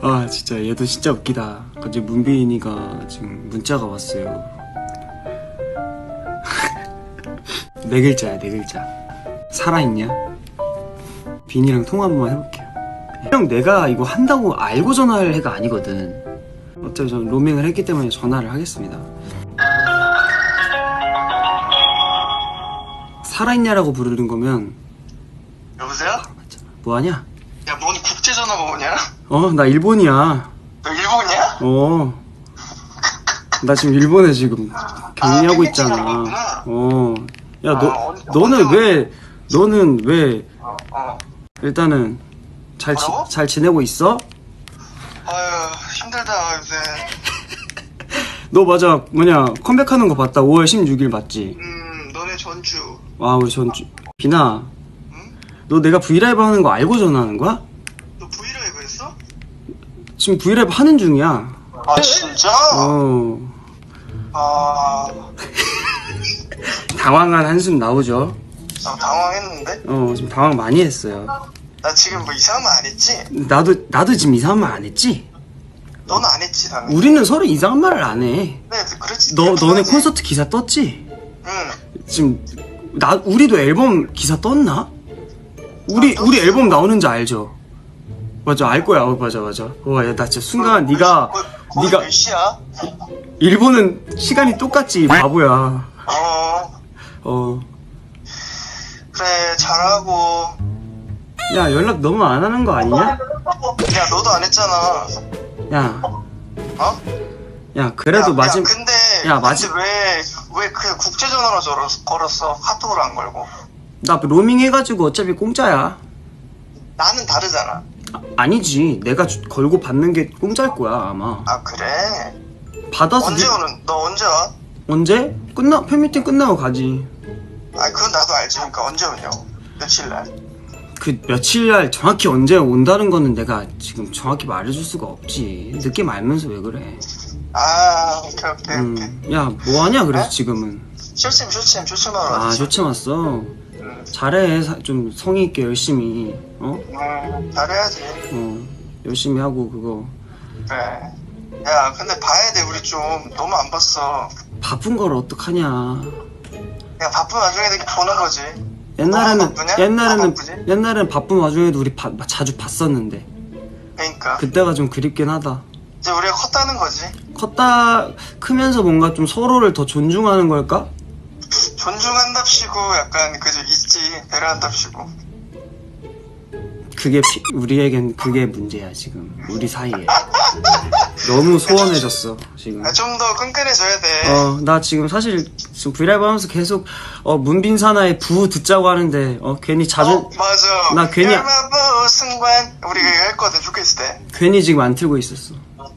아 진짜 얘도 진짜 웃기다. 어제 문빈이가 지금 문자가 왔어요. 네 글자야, 네 글자. 살아있냐? 빈이랑 통화 한번 해볼게요. 형 내가 이거 한다고 알고 전화할 애가 아니거든. 어차피 전 로밍을 했기 때문에 전화를 하겠습니다. 살아있냐라고 부르는 거면. 여보세요? 뭐하냐? 야, 뭔 국제전화가 오냐? 나 일본이야. 너 일본이야? 나 지금 일본에 지금 격리하고 있잖아. 야, 너는 왜 일단은 잘 지내고 있어? 아유, 힘들다 요새. 너 맞아, 컴백하는 거 봤다. 5월 16일 맞지? 너네 전주. 우리 전주. 비나, 응? 너 내가 브이라이브 하는 거 알고 전화하는 거야? 너 브이라이브 했어? 지금 브이라이브 하는 중이야. 아, 진짜? 당황한 한숨 나오죠? 당황했는데? 지금 당황 많이 했어요. 나 지금 뭐 이상한 말 안 했지? 나도 지금 이상한 말 안 했지? 너는 안 했지, 당연히. 우리는 서로 이상한 말을 안 해. 네, 그렇지. 너네 콘서트 기사 떴지? 응. 지금 우리도 앨범 기사 떴나? 우리 앨범 나오는지 알죠? 맞아, 알 거야. 맞아. 와, 야, 나 진짜 순간 네가 몇 시야? 일본은 시간이 똑같지, 바보야. 그래, 잘하고. 야, 연락 너무 안 하는 거 아니냐? 야, 너도 안 했잖아. 야. 야, 그래도 근데 왜 그 국제전화로 걸었어? 카톡으로 안 걸고. 나 로밍 해가지고 어차피 공짜야. 나는 다르잖아. 아니지, 내가 걸고 받는 게 공짜일 거야 아마. 아, 그래? 받아서 너 언제 와? 언제? 팬미팅 끝나고 가지. 그건 나도 알지. 그러니까 언제 오냐고. 며칠날. 그 며칠날 정확히 언제 온다는 거는 내가 지금 정확히 말해줄 수가 없지. 느낌 알면서 왜 그래? 오케이. 야, 뭐하냐 그래서 지금은? 쇼침 하러 왔지. 쇼침 왔어? 잘해. 좀 성의 있게 열심히. 잘해야지. 열심히 하고 그거. 그래. 야, 근데 봐야 돼. 우리 좀 너무 안 봤어. 바쁜 걸 어떡하냐. 야, 바쁜 와중에 이렇게 보는 거지. 옛날에는 바쁜 와중에도 우리 자주 봤었는데. 그러니까. 그때가 좀 그립긴 하다. 이제 우리가 컸다는 거지. 크면서 뭔가 좀 서로를 더 존중하는 걸까? 존중한답시고 약간 있지. 배려한답시고. 우리에겐 그게 문제야 지금. 우리 사이에. 너무 소원해졌어 지금. 좀 더 끈끈해져야 돼. 나 지금 사실 지금 브이라이브 하면서 계속 문빈사나의 부 듣자고 하는데 괜히 자주. 맞아. 나 괜히 열마부 승관 우리 했거든 쇼케이스 때. 괜히 지금 안 틀고 있었어.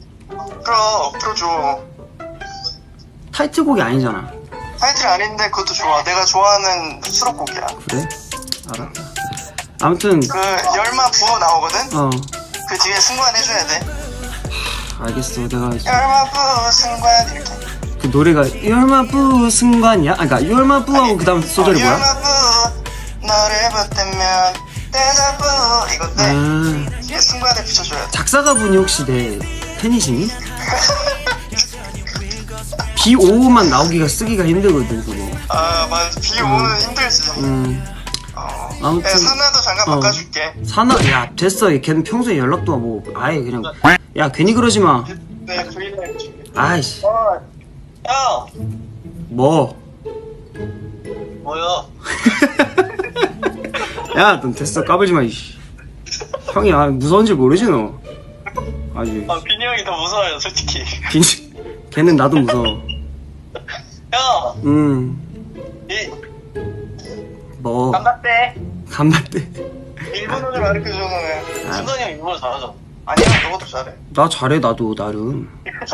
풀어줘. 타이틀곡이 아니잖아. 타이틀이 아닌데 그것도 좋아. 내가 좋아하는 수록곡이야. 그래? 알았다. 아무튼 그 열마부 나오거든? 그 뒤에 승관 해줘야 돼. 알겠어. 내가 열마부 승관 이렇게. 그 노래가 열마부 승관이야? 그러니까 열마부하고 그 다음 소절이 뭐야? 열마부 너를 붙들면 데자부 이건데 뒤에 승관을 붙여줘야 돼. 작사가분이 혹시 내 팬이시니? B5만 나오기가 쓰기가 힘들거든 그거. 맞아. B5는 힘들지. 아무튼 사나도 잠깐 바꿔줄게. 야 됐어. 걔는 평소에 연락도 뭐 아예 그냥. 야 괜히 그러지마. 네, 브이라이브 줄게. 아이씨. 야! 뭐야? 야 넌 됐어. 까불지마 이씨. 형이 무서운 줄 모르지 너. 아주. 빈이 형이 더 무서워요 솔직히. 걔는 나도 무서워. 야! 뭐? 간다떼. 일본어를 가르쳐주는 순간이 형 일본어 잘하죠? 아니야, 너도 잘해. 나 잘해 나도 나름.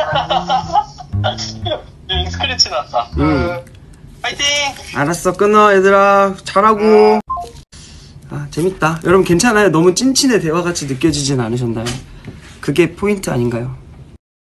스크래치 났다. 파이팅! 알았어 끊어 얘들아. 잘하고. 재밌다. 여러분 괜찮아요? 너무 찐친의 대화같이 느껴지진 않으셨나요? 그게 포인트 아닌가요?